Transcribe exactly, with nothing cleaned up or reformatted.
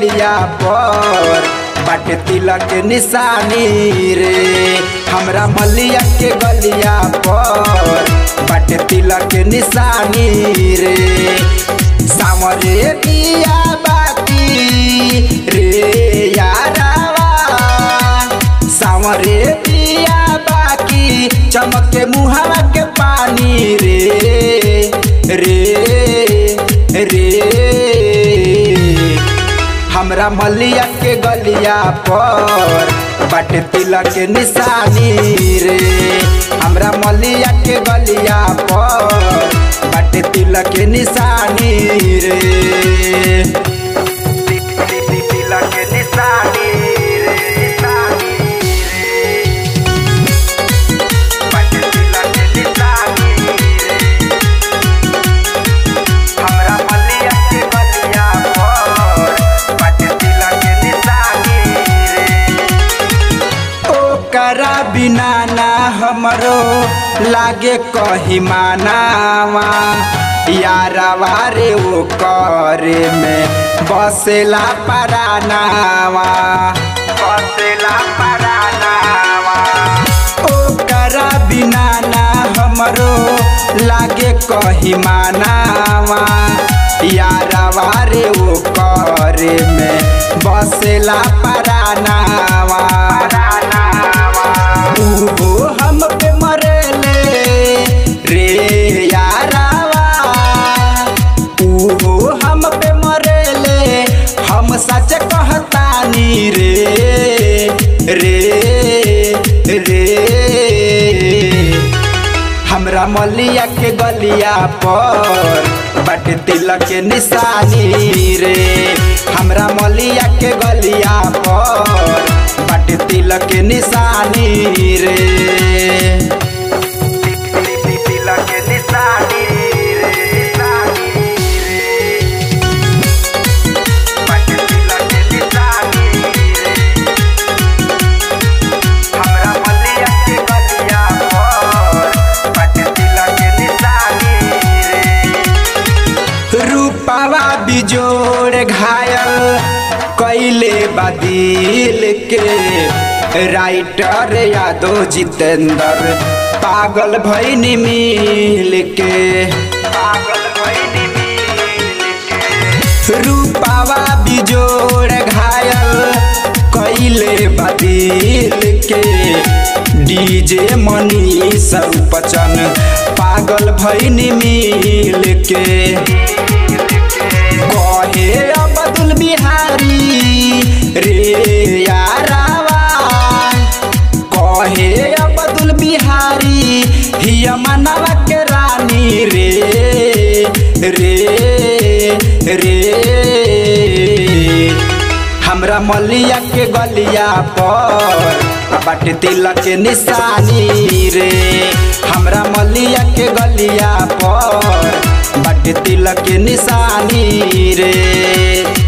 गलिया पर बाटे तिलक के निशानी रे। हमरा मलिया के गलिया पर बाटे तिलक के निशानी रे। सामरे बिया बाकी रे यारावा, सामरे बिया बाकी चमके मुहावा के पानी रे रे रे। हमरा मलिया के गलिया पर बाटे तिलक के निशानी रे। हमरा मलिया के गलिया पर बाटे तिलक के निशानी रे। तिलक के निशानी रे, निशानी रे। बाटे तिलक के निशानी रे। हमरा मलिया के गलिया पर बाटे तिलक के निशानी रे। ओकरा बिना ना हमरो लागे कहीं मानावा, यारावा रे वो करे में बसेला परानावा, बसेला परानावा। ओकरा बिना ना हमरो लागे कहीं मानावा, यारावा रे वो करे में बसेला परानावा। उहो हम पे मरेले रे यारावा, उहो हम पे मरेले हम सच कहतानी रे रे रे। हमरा मलिया के गलिया पर बाटे तिलक के निशानी रे। हमरा मलिया के गलिया पर बाटे तिलक के निशानी रे। तिलक के निशानी रे, निशानी रे। बाटे तिलक के निशानी रे। हमरा मलिया के गलिया पर बाटे तिलक के निशानी रे। रूपावा बिजोड़ घायल कैले बदिल के राइटर यादव जितेंद्र पागल भैनी मिल के, पागल भैनी मिल के। रूपावा बिजोड़ घायल कैले बदिल के डीजे मनीष बच्चन पागल भैनी मिल के। कहे अब्दुल बिहारी रे यारावा, कहे अब्दुल बिहारी हिया मनवा के रानी रे रे रे। हमरा मलिया के गलिया पर बाटे तिलक के निशानी रे। हमरा मलिया के गलिया पर बाटे तिलक के निशानी रे।